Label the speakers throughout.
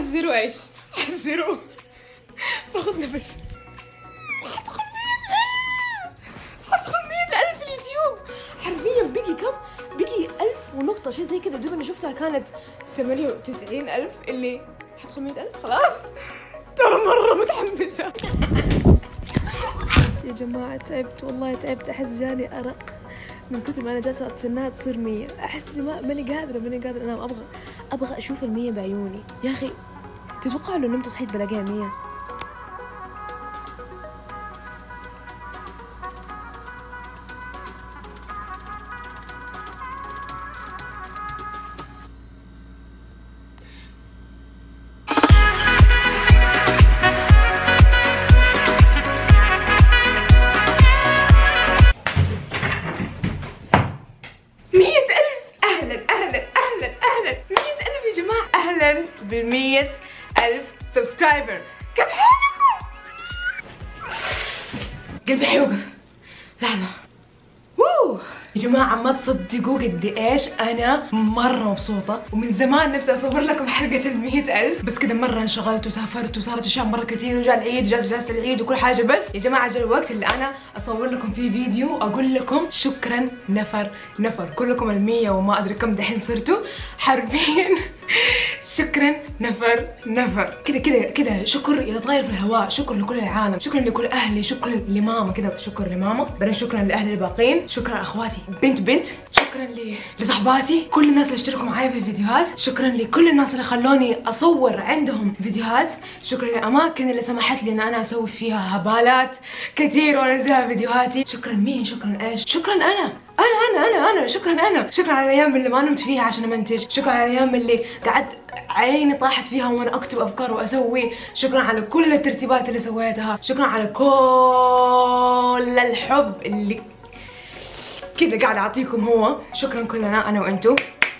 Speaker 1: حزروا ايش؟ حزروا باخذ نفس. حدخل 100,000 اليوتيوب حرفيا. بقي كم؟ بقي 1000 ونقطة شيء زي كذا. دوب انا شفتها كانت 98,000 اللي حدخل 100,000 خلاص. ترى مرة متحمسة. يا جماعة تعبت والله تعبت. أحس جاني أرق من كثر ما أنا جالسة أتسناها تصير 100. أحس ماني قادرة أنام. أبغى أشوف 100 بعيوني يا أخي. تتوقعوا لو نمت وصحيت بلاقيها 100؟ ب100,000 سبسكرايبر. كيف حالكم؟ قلبي حيوقف لحظة. يا جماعة ما تصدقوا قد ايش انا مرة مبسوطة، ومن زمان نفسي اصور لكم حلقة 100,000، بس كذا مرة انشغلت وسافرت وصارت اشياء مرة كثير وجاء العيد جلسة العيد وكل حاجة. بس يا جماعة جاء الوقت اللي انا اصور لكم فيه فيديو اقول لكم شكرا نفر كلكم 100 وما ادري كم دحين صرتوا حرفيا. شكرا نفر كذا شكر يتطاير في الهواء. شكر لكل العالم، شكرا لكل اهلي، شكرا لماما كذا، شكرا لماما، بعدين شكرا لاهلي الباقيين، شكرا اخواتي بنت، شكرا لصحباتي، كل الناس اللي اشتركوا معايا في الفيديوهات، شكرا لكل الناس اللي خلوني اصور عندهم فيديوهات، شكرا للاماكن اللي سمحت لي ان انا اسوي فيها هبالات كثير وانزلها فيديوهاتي. شكرا مين؟ شكرا ايش؟ شكرا انا شكرا على الايام اللي ما نمت فيها عشان امنتج، شكرا على الايام اللي قعدت عيني طاحت فيها وانا اكتب افكار واسوي، شكرا على كل الترتيبات اللي سويتها، شكرا على كل الحب اللي كذا قاعد اعطيكم هو. شكرا كلنا انا وانتو.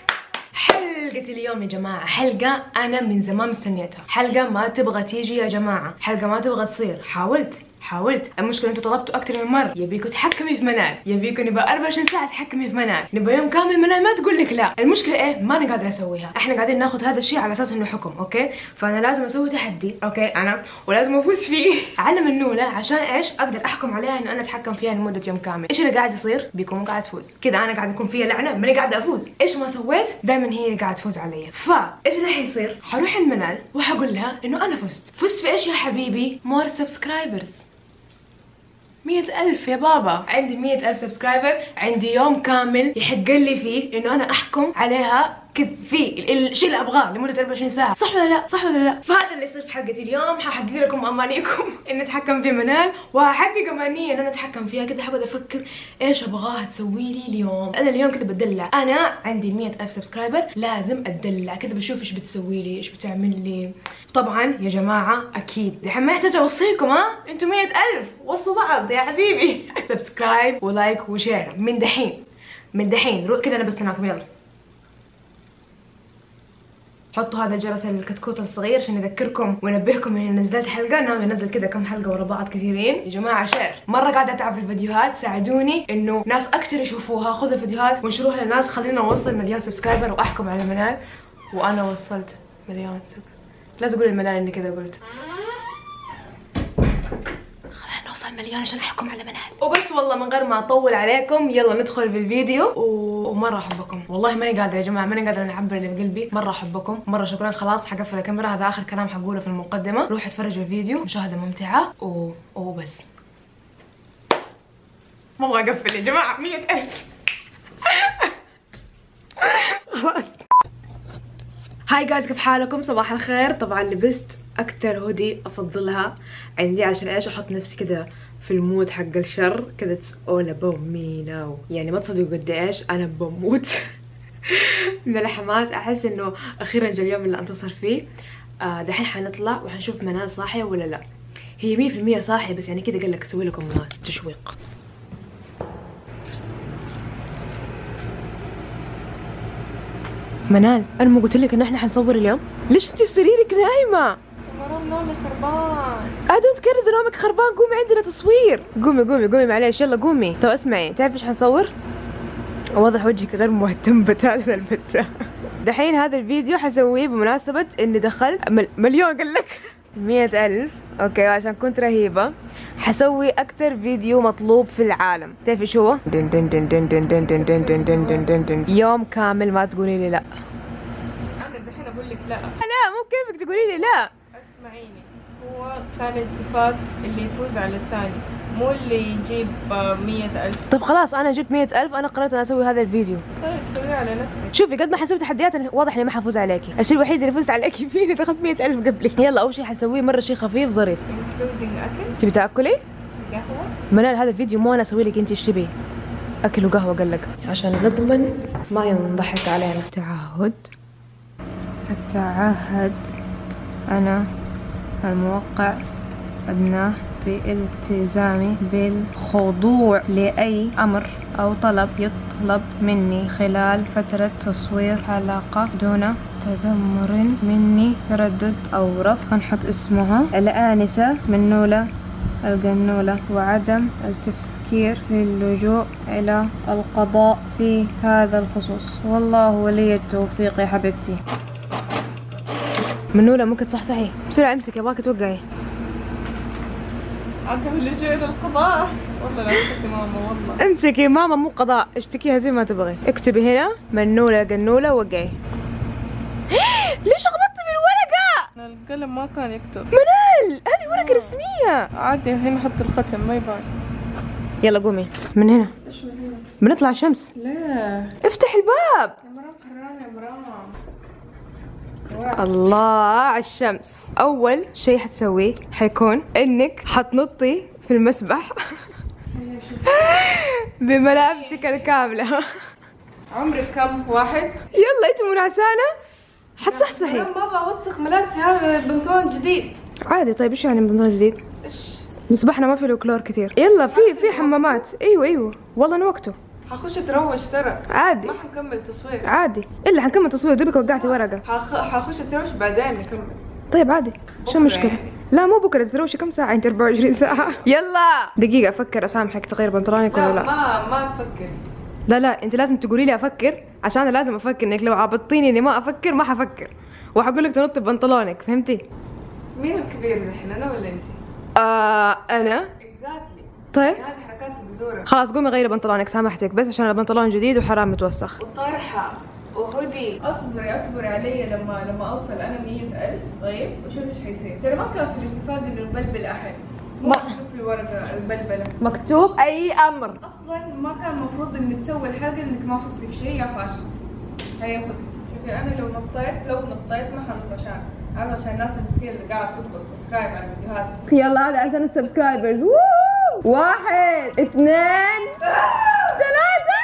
Speaker 1: حلقة اليوم يا جماعة حلقة انا من زمان مستنيتها، حلقة ما تبغى تيجي يا جماعة، حلقة ما تبغى تصير. حاولت المشكلة انتوا طلبتوا اكثر من مرة، يبيكوا تحكمي في منال، يبيكوا نبقى 24 ساعة تحكمي في منال، نبقى يوم كامل منال ما تقول لك لا. المشكلة ايه؟ ماني قادرة اسويها. احنا قاعدين ناخذ هذا الشيء على اساس انه حكم، اوكي؟ فانا لازم اسوي تحدي، اوكي؟ انا ولازم افوز فيه على منولة عشان ايش؟ اقدر احكم عليها انه انا اتحكم فيها لمدة يوم كامل. ايش اللي قاعد يصير؟ بيكون قاعد تفوز كذا، انا قاعد يكون فيها لعنة ماني قاعدة افوز. ايش ما سويت دائما هي قاعد تفوز علي. فايش اللي حيصير؟ حروح عند منال وحقول لها انه انا فزت في ايش يا حبيبي؟ مور سبسكرايبرز. 100,000 يا بابا، عندي 100,000 سبسكرايبر، عندي يوم كامل يحق لي فيه انه انا احكم عليها كذا في الشيء اللي ابغاه لمده 24 ساعه. صح ولا لا؟ فهذا اللي يصير في حلقه اليوم. ححقق لكم امانيكم اني اتحكم في منال، وهحقق امانيه ان انا اتحكم فيها. كذا حقعد افكر ايش ابغاها تسوي لي اليوم. انا اليوم كذا بتدلع، انا عندي 100,000 سبسكرايبر لازم اتدلع كذا، بشوف ايش بتسوي لي، ايش بتعمل لي. طبعا يا جماعه اكيد دحين ما يحتاج اوصيكم، ها انتم 100,000 وصوا بعض يا حبيبي. سبسكرايب ولايك وشير من دحين روح كذا. انا بستناكم، يلا حطوا هذا الجرس الكتكوت الصغير عشان يذكركم وينبهكم اني نزلت حلقه. ناوي انزل كذا كم حلقه ورا بعض كثيرين يا جماعه. شير، مره قاعده اتعب في الفيديوهات، ساعدوني انه ناس اكثر يشوفوها. خذوا الفيديوهات وانشروها للناس، خلينا نوصل 1,000,000 سبسكرايبر واحكم على منال. وانا وصلت 1,000,000 سبسكرايبر. لا تقولي المنال اني كذا قلت. خلينا نوصل 1,000,000 عشان احكم على منال وبس. والله من غير ما اطول عليكم يلا ندخل في الفيديو. ومره احبكم والله، ماني قادره يا جماعه، ماني قادره اعبر اللي بقلبي. مره احبكم، مره شكرا. خلاص حقفل الكاميرا، هذا اخر كلام حقوله في المقدمه. روحوا اتفرجوا الفيديو، مشاهده ممتعه وبس. ما ابغى اقفل يا جماعه. 100,000 خلاص. هاي جايز، كيف حالكم؟ صباح الخير. طبعا لبست اكتر هودي افضلها عندي عشان ايش؟ احط نفسي كذا في المود حق الشر كذا. اتس اول اباوت مي ناو. يعني ما تصدقوا قد ايش انا بموت من الحماس. احس انه اخيرا جاء اليوم اللي انتصر فيه. دحين حنطلع وحنشوف منال صاحيه ولا لا. هي 100% صاحيه، بس يعني كذا قال لك اسوي لكم تشويق. منال، انا ما قلت لك ان احنا حنصور اليوم؟ ليش انت في سريرك نايمه؟
Speaker 2: مرام نومي خربان.
Speaker 1: I don't care اذا نومك خربان. قومي عندنا تصوير. قومي معليش، يلا قومي. طب اسمعي، تعرفي ايش حنصور؟ واضح وجهك غير مهتم بتاتا البتة. دحين هذا الفيديو حسويه بمناسبة اني دخلت مليون قال لك 100,000. اوكي عشان كنت رهيبة حسوي اكتر فيديو مطلوب في العالم. تعرفي شو هو؟ دن دن دن دن دن دن دن دن دن دن دن دن دن. يوم كامل ما تقولي لي لا.
Speaker 2: انا دحين اقول لك لا.
Speaker 1: لا مو كيفك تقولي لي لا.
Speaker 2: اسمعيني، هو كان اتفاق اللي يفوز على الثاني، مو اللي يجيب 100,000.
Speaker 1: طب خلاص انا جبت 100,000، انا قررت انا اسوي هذا الفيديو.
Speaker 2: طيب سويه على نفسك.
Speaker 1: شوفي قد ما حسوي تحديات واضح اني ما حفوز عليكي. الشيء الوحيد اللي فزت عليكي فيه اني دخلت 100,000 قبلك. يلا اول شيء حسويه مره شيء خفيف ظريف.
Speaker 2: including اكل.
Speaker 1: تبي تاكلي؟
Speaker 2: قهوه.
Speaker 1: منال هذا الفيديو مو انا اسوي لك انت ايش تبي. اكل وقهوه قال لك عشان نضمن ما ينضحك علينا. تعهد أتعهد أنا الموقع أبناه بالتزامي بالخضوع لأي أمر أو طلب يطلب مني خلال فترة تصوير حلقة دون تذمر مني، تردد أو رفض. نحط اسمها الآنسة منولة القنولة، وعدم التفكير في اللجوء إلى القضاء في هذا الخصوص، والله ولي التوفيق يا حبيبتي. منولة ممكن تصحصحي بسرعة، امسكي ابغاك توقعي.
Speaker 2: عدم اللجوء الى القضاء، والله لا اشتكي ماما والله.
Speaker 1: امسكي ماما مو قضاء، اشتكيها زي ما تبغي. اكتبي هنا منولة قنولة وقعي. ليش غمضتي في الورقة؟
Speaker 2: انا القلم ما كان يكتب.
Speaker 1: منال هذه ورقة رسمية.
Speaker 2: عادي هنا حط الختم ما يبان.
Speaker 1: يلا قومي من هنا.
Speaker 2: ايش من هنا؟
Speaker 1: بنطلع شمس.
Speaker 2: لا
Speaker 1: افتح الباب.
Speaker 2: يا مرام حرانة يا مرام.
Speaker 1: الله على الشمس. اول شيء حتسويه حيكون انك حتنطي في المسبح بملابسك الكاملة.
Speaker 2: عمرك كم؟ واحد؟
Speaker 1: يلا انت منعسانة حتصحصحي.
Speaker 2: ما ابغى اوسخ ملابسي، هذا بنطلون جديد.
Speaker 1: عادي. طيب ايش يعني بنطلون جديد؟
Speaker 2: ايش؟
Speaker 1: مسبحنا ما في له كلور كثير. يلا في حمامات. ايوه والله انه وقته.
Speaker 2: حخش اتروش ترى.
Speaker 1: عادي
Speaker 2: ما حنكمل تصوير.
Speaker 1: عادي الا حنكمل تصوير. دوبك وقعتي ورقة.
Speaker 2: حخش اتروش بعدين نكمل.
Speaker 1: طيب عادي شو المشكلة يعني؟ لا مو بكرة، تروشي كم ساعة انت؟ 24 ساعة. يلا دقيقة افكر اسامحك تغير بنطلونك ولا لا؟
Speaker 2: ما تفكر.
Speaker 1: لا انت لازم تقولي لي افكر، عشان انا لازم افكر. انك لو عبطتيني اني ما افكر ما حفكر، وحقول لك تنطي ببنطلونك. فهمتي؟
Speaker 2: مين الكبير نحن، انا ولا انت؟
Speaker 1: انا.
Speaker 2: اكزاكتلي.
Speaker 1: طيب
Speaker 2: هذه حركات البزورة.
Speaker 1: خلاص قومي غيري بنطلونك، سامحتك، بس عشان البنطلون جديد وحرام متوسخ.
Speaker 2: وطرحة وهودي. اصبري علي لما اوصل انا 100,000. طيب وشوف ايش حيصير. ترى ما كان في الاتفاق انه نبلبل احد، مو مكتوب في الورقة البلبلة.
Speaker 1: مكتوب اي امر.
Speaker 2: اصلا ما كان المفروض انك تسوي الحاجة انك ما فزتي في شيء يا فاشل. هيا خذي. شوفي انا لو نطيت ما حنط عشان الناس المسكينة اللي قاعدة تضغط سبسكرايب على الفيديوهات.
Speaker 1: يلا هذا عشان السبسكرايبرز. 1 2 3.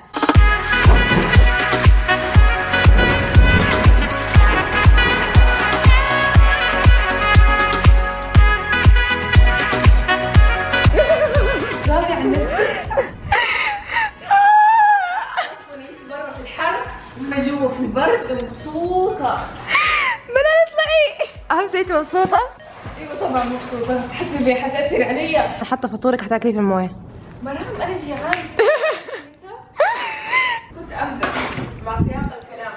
Speaker 2: راضي عن نفسك؟ اصلا انت برا في الحر وانا جوا في البرد ومبسوطة.
Speaker 1: منال اطلعي. اهم شيء انت مبسوطة؟
Speaker 2: ايوه طبعا مبسوطة. تحسي بيه حتأثر علي.
Speaker 1: حتى فطورك حتاكلي في المويه.
Speaker 2: مرام انا جيعان. كنت امزح مع سياق الكلام.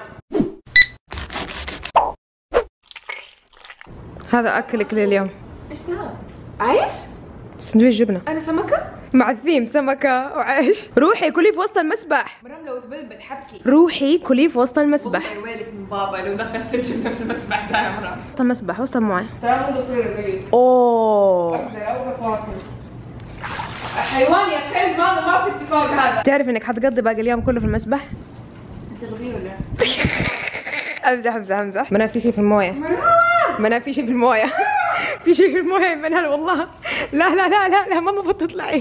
Speaker 1: هذا اكلك لليوم.
Speaker 2: ايش ده؟ عيش؟
Speaker 1: سندويش جبنة.
Speaker 2: انا سمكة؟
Speaker 1: مع الثيم سمكة وعيش. روحي كلي في وسط المسبح.
Speaker 2: مرام لو تبلبل حبكي.
Speaker 1: روحي كلي في وسط المسبح.
Speaker 2: والله ويلك من بابا لو دخلت الجبنة في المسبح ده يا مرام.
Speaker 1: وسط المسبح وسط المويه.
Speaker 2: ترى مو قصيرة زيك.
Speaker 1: اوه
Speaker 2: اقدر اوقف واكل. حيوان يا كلب، ما في اتفاق هذا.
Speaker 1: تعرف انك حتقضي باقي اليوم كله في المسبح؟
Speaker 2: انت غبي ولا؟
Speaker 1: امزح. منال في شيء في المويه. منال في شيء في المويه. في شيء في المويه منال والله. لا ما المفروض تطلعي.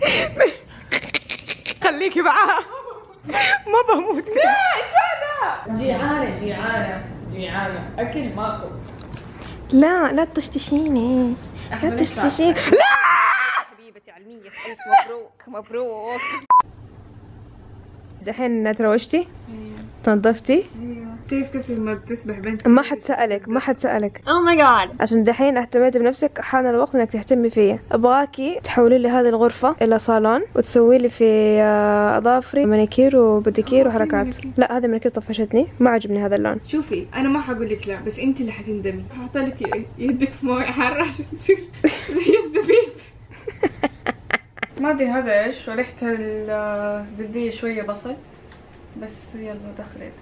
Speaker 1: خليكي معاها. ما بموت. لا ايش هذا؟
Speaker 2: جيعانة اكل ماكو.
Speaker 1: لا تشتشيني. لا تشتشيني. لا
Speaker 2: حبيبتي علمية. الف مبروك.
Speaker 1: دحين تروشتي؟
Speaker 2: ايوه
Speaker 1: تنظفتي؟
Speaker 2: ايوه. كيف كيف لما بتسبح بنت؟
Speaker 1: ما حد سألك، ما حد سألك.
Speaker 3: او ماي جاد.
Speaker 1: عشان دحين اهتميتي بنفسك، حان الوقت انك تهتمي فيا. ابغاكي تحولي لي هذه الغرفة الى صالون، وتسوي لي في اظافري مانيكير وبديكير وحركات. لا هذا مانيكير طفشتني، ما عجبني هذا اللون.
Speaker 2: شوفي انا ما حقول لك لا، بس انت اللي حتندمي. هحط لك يدك في مويه حاره عشان تصير زي الزبيب. ما ادري هذا ايش، وريحة الزبدية شوية بصل، بس يلا دخل يدك.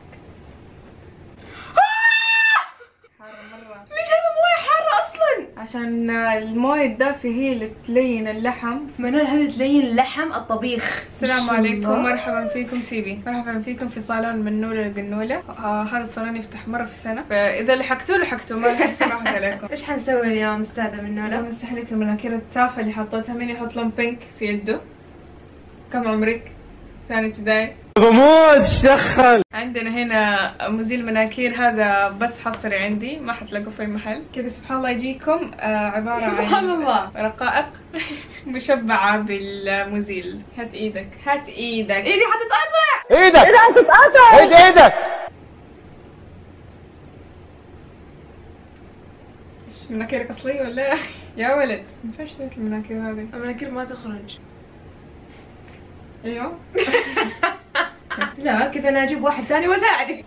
Speaker 2: حارة مرة.
Speaker 1: ليه جايبة موية حارة اصلا؟
Speaker 2: عشان المويه الدافية هي اللي تلين اللحم.
Speaker 1: منال هذه تلين اللحم الطبيخ.
Speaker 2: السلام عليكم، مرحبا فيكم سيبي، مرحبا فيكم في صالون من نولة لقنولة. هذا الصالون يفتح مرة في السنة، فإذا لحقتوا لحقتوا، ما لحقتوا راحت عليكم.
Speaker 1: ايش حنسوي اليوم استاذة منولة؟
Speaker 2: أنا مسح لك المناكير التافهة اللي حطيتها. مين يحط لون بينك في يده؟ كم عمرك؟ ثاني ابتدائي.
Speaker 4: بموت ايش دخل؟
Speaker 2: عندنا هنا مزيل مناكير، هذا بس حصري عندي، ما حتلاقوا في محل كذا. سبحان الله يجيكم عبارة عن
Speaker 1: سبحان الله
Speaker 2: رقائق مشبعة بالمزيل. هات ايدك، هات ايدك.
Speaker 1: ايدي حتتقطع.
Speaker 4: ايدك حتتقطع. ايدك
Speaker 2: ايش مناكيرك اصلية ولا يا ولد؟ ما ينفعش تاكل المناكير هذه،
Speaker 1: المناكير ما تخرج.
Speaker 2: ايوه.
Speaker 1: لا كذا انا اجيب واحد ثاني واساعدك.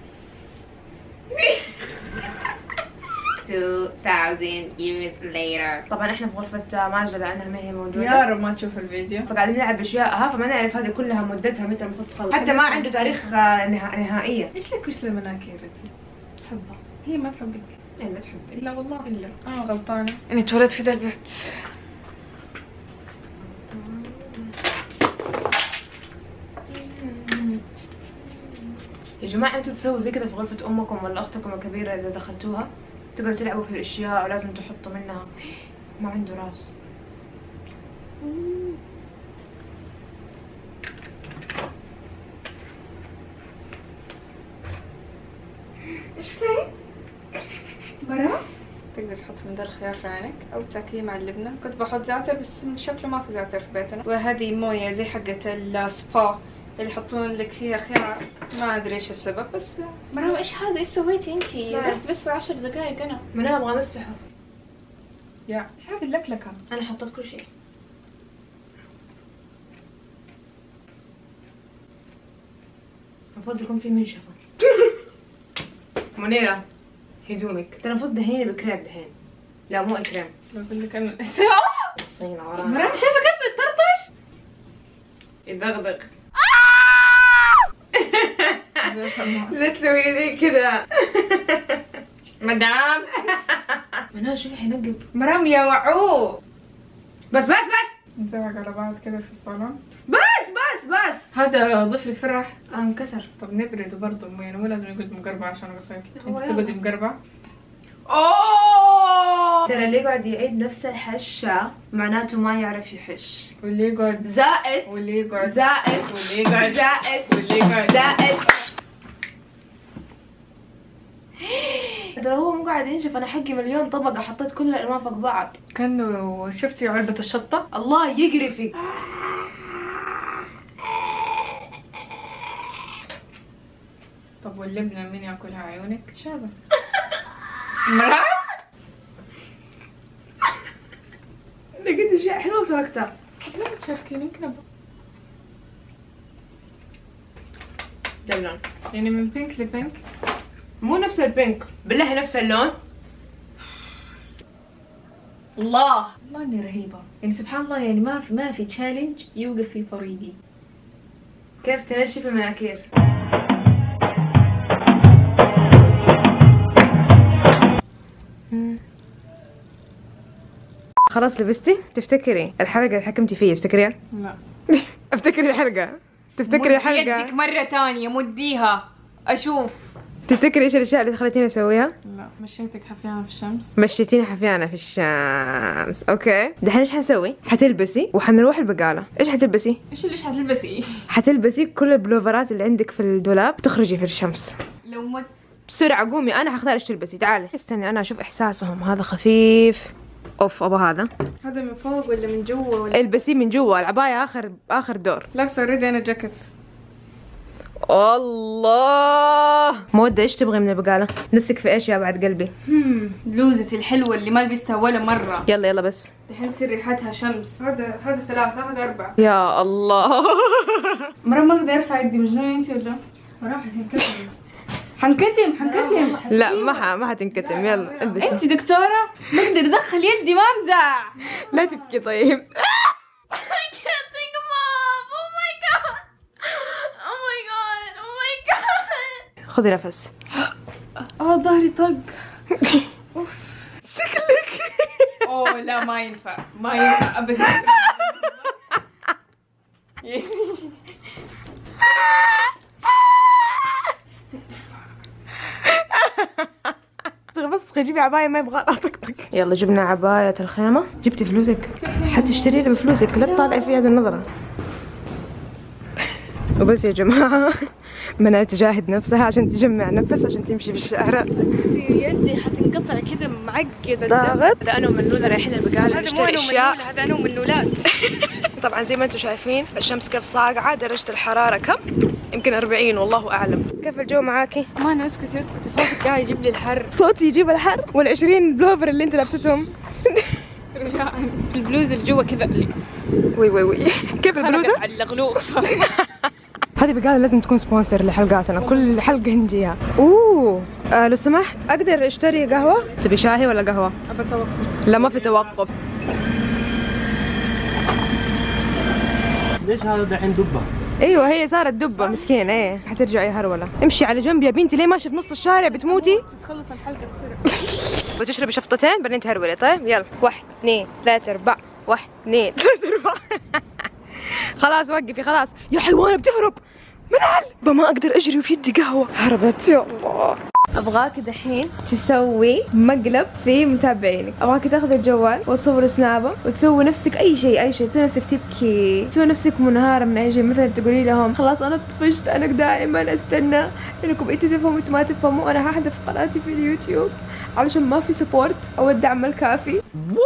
Speaker 3: 2000 years later.
Speaker 1: طبعا احنا في غرفة ماجدة لانها ما هي موجودة.
Speaker 2: يا رب ما تشوف الفيديو.
Speaker 1: فقاعدين نلعب اشياء فما نعرف هذه كلها مدتها متى المفروض تخلص، حتى ما عنده تاريخ نهائية.
Speaker 2: ايش لك وش المناكير انت؟ حبها هي ما تحبك.
Speaker 1: الا تحبي.
Speaker 2: لا والله الا انا غلطانة اني اتولدت في ذا البيت.
Speaker 1: يا جماعة انتوا تسووا زي كذا في غرفة امكم ولا اختكم الكبيرة اذا دخلتوها؟ تقعدوا تلعبوا في الاشياء ولازم تحطوا منها. ما عنده راس. ايش تسوي؟ برا؟
Speaker 2: تقدر تحط من ذا الخيار في عينك او تاكليه مع اللبنة. كنت بحط زعتر بس من شكله ما في زعتر في بيتنا. وهذه موية زي حقة السبا اللي يحطون لك فيها خيار، ما ادري ايش السبب بس.
Speaker 3: مرام ايش هذا؟ ايش سويتي انتي؟ رحت بس 10 دقائق انا.
Speaker 1: ما انا ابغى امسحه.
Speaker 2: يا ايش هذه اللكلكة؟
Speaker 1: انا حطيت كل شيء. المفروض يكون في منشفة. منيرة هدومك ترى المفروض دهيني بكريم دحين. لا مو كريم.
Speaker 2: بقول لك انا
Speaker 1: صينة ورانا.
Speaker 2: مرام شايفة كيف بتطرطش؟
Speaker 1: يدغدغ. لا تسوي لي كذا.
Speaker 2: مدام
Speaker 1: منال شوفي حينقط.
Speaker 2: مرام يا وعو.
Speaker 1: بس
Speaker 2: نزوق على بعض كذا في الصالون.
Speaker 1: بس
Speaker 2: هذا ضيف لي فرح.
Speaker 1: انكسر.
Speaker 2: طب نبرده برضه، يعني مو لازم يقعد مقربع عشان اغسل.
Speaker 1: هو
Speaker 2: انت
Speaker 1: يلا.
Speaker 2: تقعدي مقربع.
Speaker 1: اوه ترى اللي يقعد يعيد نفس الحشة معناته ما يعرف يحش.
Speaker 2: واللي يقعد
Speaker 1: زائد
Speaker 2: واللي يقعد
Speaker 1: زائد
Speaker 2: واللي يقعد
Speaker 1: زائد
Speaker 2: واللي يقعد
Speaker 1: زائد. ترى هو مو قاعد ينشف. انا حقي مليون طبقة حطيت كل الالوان فوق بعض.
Speaker 2: كانه شفتي علبة الشطة؟
Speaker 1: الله يقرفك.
Speaker 2: طب واللبنة مين ياكلها؟ عيونك شابة. مرام
Speaker 1: لقيت اشياء حلوة وسرقتها.
Speaker 2: طب لا تشاركيني كذا.
Speaker 1: ده اللون
Speaker 2: يعني من بينك لبينك.
Speaker 1: مو نفس البينك، بالله نفس اللون.
Speaker 2: الله اني رهيبة، يعني سبحان الله، يعني ما في تشالنج يوقف في طريقي.
Speaker 1: كيف تنشف المناكير؟ خلاص لبستي؟ تفتكري الحلقة اللي حكمتي فيها تفتكريها؟
Speaker 2: لا.
Speaker 1: افتكري الحلقة. تفتكري الحلقة؟
Speaker 3: يدك مرة تانية مديها اشوف.
Speaker 1: تفتكري ايش الاشياء اللي خليتيني اسويها؟
Speaker 2: لا مشيتك حفيانة في الشمس.
Speaker 1: مشيتيني حفيانة في الشمس. اوكي دحين ايش حنسوي؟ حتلبسي وحنروح البقالة. ايش حتلبسي؟
Speaker 2: ايش اللي حتلبسي؟
Speaker 1: حتلبسي كل البلوفرات اللي عندك في الدولاب تخرجي في الشمس.
Speaker 2: لو مت
Speaker 1: بسرعة قومي، انا حختار ايش تلبسي. تعالي استني انا اشوف احساسهم. هذا خفيف. اوف ابو هذا
Speaker 2: هذا من فوق ولا من جوا ولا؟
Speaker 1: البسيه من جوا. العباية اخر دور.
Speaker 2: لابسه اوريدي انا جاكيت.
Speaker 1: الله مودة، ايش تبغي من البقالة؟ نفسك في ايش يا بعد قلبي؟
Speaker 2: بلوزتي الحلوة اللي ما لبستها ولا مرة.
Speaker 1: يلا يلا بس
Speaker 2: الحين تصير ريحتها شمس. هذا 3 هذا 4.
Speaker 1: يا الله.
Speaker 2: مرة ما اقدر ارفع يدي، مجنونة انت ولا؟ مرة حنكتم.
Speaker 1: لا ما حتنكتم. يلا البسي.
Speaker 2: انت دكتورة؟ ما اقدر ادخل يدي، ما امزح.
Speaker 1: لا تبكي طيب. خذي نفس.
Speaker 2: ظهري طق.
Speaker 1: اوف شكلك.
Speaker 2: اوه لا ما ينفع ابدا.
Speaker 1: بس جيبي عباية ما يبغى اطقطق. يلا جبنا عباية الخيمة. جبتي فلوسك؟ حتشتري لي بفلوسك، لا تطالعي في هذه النظرة. وبس يا جماعة، منال تجاهد نفسها عشان تجمع نفس عشان تمشي في الشارع.
Speaker 2: اسكتي يدي حتنقطع كذا معقدة.
Speaker 1: ضاغط. هذا انا ومنولة رايحين البقالة نشتري اشياء.
Speaker 2: هذا انا ومنولات.
Speaker 1: طبعا زي ما انتم شايفين الشمس كيف صاقعة، درجة الحرارة كم؟ يمكن 40 والله اعلم. كيف الجو معاكي؟
Speaker 2: ما انا اسكتي صوتك قاعد يجيب لي الحر.
Speaker 1: صوتي يجيب الحر؟ وال20 بلوفر اللي انت لابستهم.
Speaker 2: رجاء البلوز اللي جوا كذا اللي
Speaker 1: وي كيف البلوزة؟
Speaker 2: على اللغلوغ.
Speaker 1: هذه بقالة لازم تكون سبونسر لحلقاتنا، كل حلقة نجيها. اوه لو سمحت اقدر اشتري قهوة؟ تبي شاهي ولا قهوة؟
Speaker 2: ابى توقف.
Speaker 1: لا ما في توقف.
Speaker 4: ليش هذا دحين دبه؟
Speaker 1: ايوه هي صارت دبة مسكين. ايه حترجعي هرولة. امشي على جنب يا بنتي، ليه ماشية في نص الشارع بتموتي؟
Speaker 2: تخلص الحلقة بسرعة.
Speaker 1: بتشربي شفطتين بعدين تهرولي. طيب يلا 1 2 3 4 1 2 3 4. خلاص وقفي خلاص يا حيوانة بتهرب. منال ما اقدر اجري وفي يدي قهوة. هربت يا الله. ابغاك دحين تسوي مقلب في متابعينك. ابغاك تاخذي الجوال وتصور سنابه وتسوي نفسك اي شيء تسوي نفسك تبكي، تسوي نفسك منهارة من اي شيء. مثلا تقولي لهم خلاص انا طفشت، انا دائما استنى انكم انتوا تفهموا انتوا ما تفهموا، انا هحذف قناتي في اليوتيوب علشان ما في سبورت او الدعم الكافي.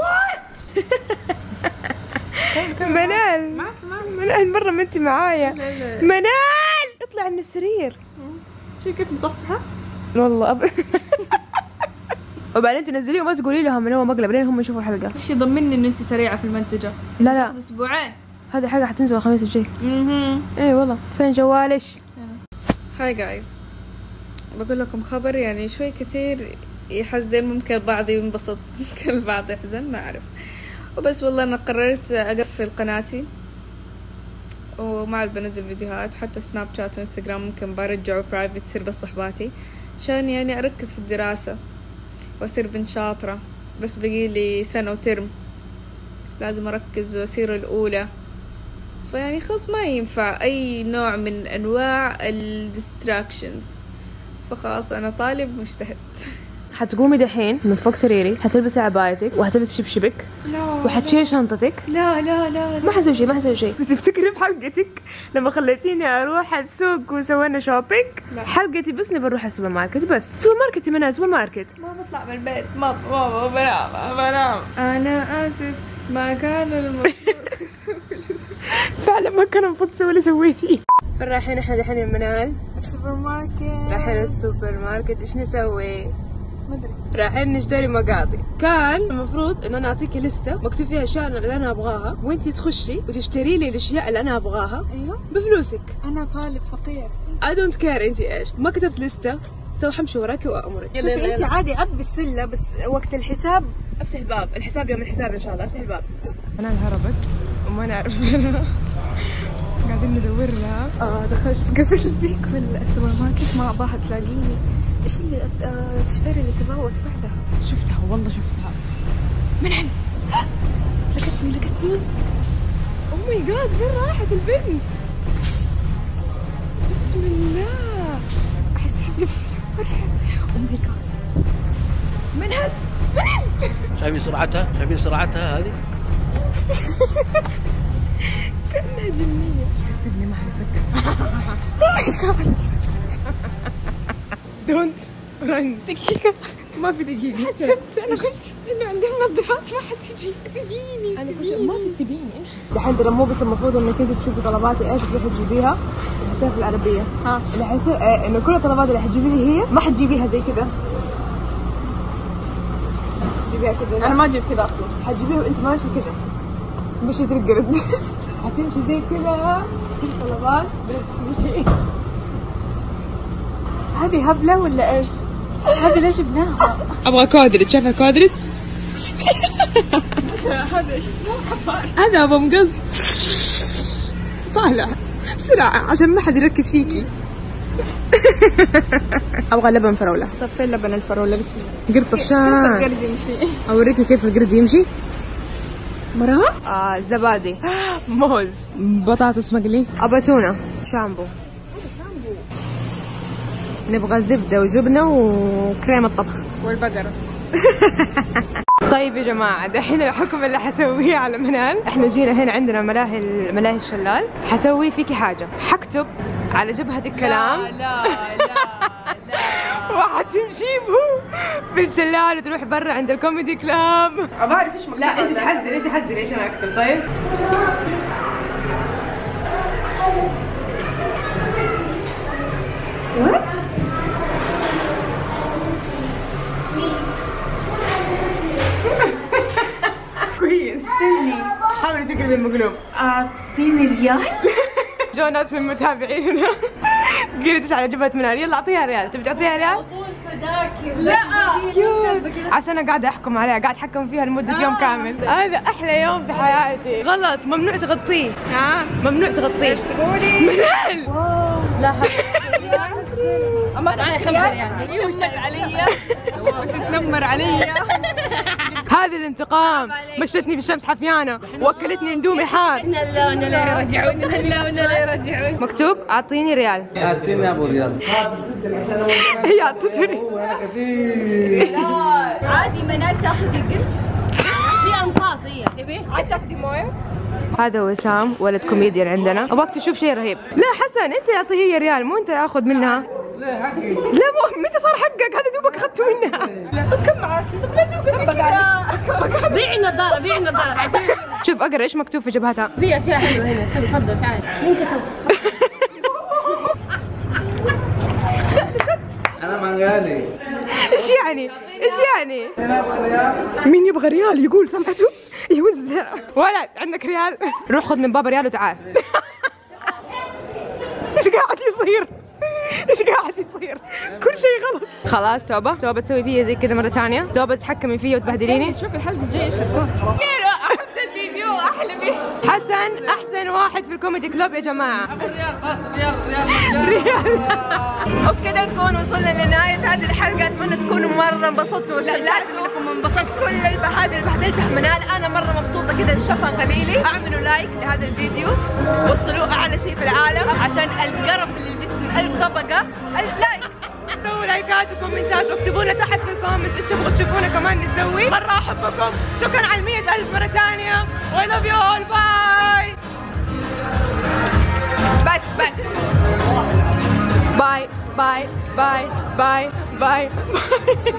Speaker 1: منال مرة ما انت معايا. منال اطلع من السرير.
Speaker 2: شو كيف مصحصحة؟
Speaker 1: والله وبعدين تنزليه وما تقولي لهم انه هو مقلب لين هم يشوفوا الحلقة.
Speaker 2: ايش يضمني ان انت سريعة في المنتجة؟
Speaker 1: لا
Speaker 2: اسبوعين.
Speaker 1: هذه حاجة حتنزل الخميس الجاي. ايه والله. فين جوالش؟
Speaker 5: هاي جايز، بقول لكم خبر يعني شوي كثير يحزن، ممكن البعض ينبسط ممكن البعض يحزن، ما اعرف. وبس والله انا قررت اقفل قناتي وما عاد بنزل فيديوهات، حتى سناب شات وانستغرام ممكن برجعه برايفت يصير بس صحباتي، عشان يعني اركز في الدراسة واصير بنت شاطرة. بس بقيلي سنة وترم لازم اركز واصير الاولى، فيعني خلاص ما ينفع اي نوع من انواع الديستراكشنز، فخلاص انا طالب مجتهد.
Speaker 1: حتقومي دحين من فوق سريري، حتلبسي عبايتك وحتلبسي شبشبك وحتشيلي شنطتك.
Speaker 2: لا لا لا
Speaker 1: ما حسوي شيء ما حسوي شيء. تفتكري بحلقتك لما خليتيني اروح السوق وسوينا شوبينج؟ حلقتي بس نبي نروح السوبر ماركت، بس سوبر ماركت منى سوبر ماركت.
Speaker 2: ما بطلع من البيت، ما بنام. انا اسف ما كان المفروض.
Speaker 1: فعلا ما كان المفروض تسوي اللي سويتيه. فين رايحين احنا دحين يا منال؟
Speaker 5: السوبر ماركت.
Speaker 1: رايحين السوبر ماركت. ايش نسوي؟
Speaker 5: ما ادري.
Speaker 1: رايحين نشتري مقاضي. كان المفروض انه انا اعطيكي لستة مكتوب فيها الاشياء اللي انا ابغاها وانتي تخشي وتشتري لي الاشياء اللي انا ابغاها.
Speaker 5: ايوه
Speaker 1: بفلوسك.
Speaker 5: انا طالب فقير.
Speaker 1: I don't care انتي ايش، ما كتبت لستة، سو حمشي وراكي وامرك.
Speaker 5: شوفي انت عادي عبي السلة، بس وقت الحساب
Speaker 1: افتح الباب، الحساب يوم الحساب ان شاء الله. افتح الباب. انا هربت وما نعرف وينها، قاعدين ندور لها.
Speaker 5: دخلت قبل بيك بالسوبر ماركت، ما اباها تلاقيني. ايش اللي تشتري اللي تبغاه وادفع لها.
Speaker 1: شفتها والله شفتها. منال
Speaker 5: لقتني.
Speaker 1: او ماي جاد، فين راحت البنت؟ بسم الله.
Speaker 5: احس اني فرحة. امي كان
Speaker 1: منال
Speaker 4: شايفين سرعتها هذه؟
Speaker 1: كأنها جنية. حسبني ما حيسكر. دونت رن.
Speaker 5: دقيقة،
Speaker 1: ما في دقيقة.
Speaker 5: حسبت انا قلت انه عندي منظفات ما حتجي. سيبيني
Speaker 1: ما في سيبيني. ايش دحين ترى مو بس المفروض انك انت تشوفي طلباتي ايش تروحي تجيبيها، حطيها في العربية. اللي حيصير انه كل الطلبات اللي حتجيبي لي هي ما حتجيبيها زي كذا. حتجيبيها كذا.
Speaker 2: انا ما اجيب كذا اصلا.
Speaker 1: حتجيبيها وانت ماشي كذا. مشي ترقرد. حتمشي زي كذا. تشيل طلبات تمشي.
Speaker 2: هذه هبلة ولا ايش؟ هذه ليش جبناها؟
Speaker 1: ابغى كودرت. شايفها كودرت؟
Speaker 2: هذا ايش اسمه؟ حبار.
Speaker 1: هذا ابغى مقص. طالع بسرعة عشان ما حد يركز فيكي. ابغى لبن فراولة.
Speaker 2: طب فين لبن الفراولة؟ بسم الله.
Speaker 1: قرد طفشان.
Speaker 2: القرد يمشي.
Speaker 1: اوريكي كيف القرد يمشي. مرة؟
Speaker 2: زبادي. موز.
Speaker 1: بطاطس مقلي. ابغى تونة. شامبو. نبغى زبدة وجبنة وكريمة طبخ.
Speaker 2: والبقرة.
Speaker 1: طيب يا جماعة دحين الحكم اللي حسويه على منال. احنا جينا هنا عندنا ملاهي الشلال. حسوي فيكي حاجة، حكتب على جبهة الكلام.
Speaker 2: لا
Speaker 1: وحتمشي به في الشلال وتروح برا عند الكوميدي كلاب.
Speaker 2: ابغى اعرف ايش مكتوب.
Speaker 1: لا انت تحذري ايش انا اكتب. طيب وات؟ كويس. استني حاولي تقلبي المقلوب.
Speaker 2: اعطيني ريال.
Speaker 1: جو ناس من متابعيننا قلت على جبهة منال. يلا اعطيها ريال. تبي تعطيها ريال؟
Speaker 2: لا
Speaker 1: عشان انا قاعدة احكم عليها، قاعد اتحكم فيها لمدة يوم كامل. هذا احلى يوم في حياتي. غلط، ممنوع تغطيه. ممنوع تغطيه. ايش تقولي؟ منال
Speaker 3: لا معي 5 ريال.
Speaker 2: تمت علي وتتنمر علي.
Speaker 1: هذا الانتقام. مشتني في الشمس حفيانة واكلتني اندومي حار.
Speaker 3: إن الله وإنا إليه راجعون. إن الله وإنا إليه راجعون.
Speaker 1: مكتوب اعطيني ريال.
Speaker 4: اعطيني ابو ريال.
Speaker 1: هي اعطتني.
Speaker 2: عادي منال تاخذي قرش.
Speaker 3: في أنفاس هي تبي؟
Speaker 2: عاد تاخذي مويه.
Speaker 1: هذا وسام ولد كوميديان عندنا. ابغاك تشوف شيء رهيب. لا حسن انت اعطيه هي ريال مو انت ياخذ منها.
Speaker 4: لا حقي.
Speaker 1: لا مو متى صار حقك؟ هذا دوبك اخذته منها.
Speaker 2: كم معك؟ طب لا توقف.
Speaker 3: بيع النظارة بيع النظارة.
Speaker 1: شوف اقرا ايش مكتوب في جبهتها.
Speaker 3: في أشياء حلوة هنا. خلي تفضل تعال. مين كتب؟
Speaker 4: انا مانجالي.
Speaker 1: ايش يعني؟ ايش يعني؟ مين يبغى ريال يقول؟ سمعتوا؟ يوزع. ولد عندك ريال؟ روح خذ من بابا ريال وتعال. ايش قاعد يصير؟ ايش قاعد يصير؟ كل شيء غلط. خلاص توبة تسوي فيا زي كذا مرة ثانية. توبة تتحكمي فيا وتبهدليني.
Speaker 2: شوف الحلقة الجاية ايش حتكون. احط الفيديو احلمي.
Speaker 1: حسن احسن واحد في الكوميدي كلوب يا جماعة.
Speaker 4: ريال بس ريال.
Speaker 1: وبكذا نكون وصلنا لنهاية هذه الحلقة. اتمنى تكونوا مرة انبسطتوا واستمتعتوا. انكم انبسطت كل البهادل اللي بهدلتها منال. انا مرة مبسوطة كذا نشوفها قليلي. اعملوا لايك لهذا الفيديو. وصلوه اعلى شيء في العالم عشان القرف اللي لبست من 1000 طبقة. 1000 لايك. سووا لايكات وكومنتات واكتبوا لنا تحت في الكومنتس ايش تبغوا تشوفونا كمان نسوي. مرة احبكم. شكرا على 100,000 مرة ثانية. I love you all. باي. باي باي باي باي باي باي.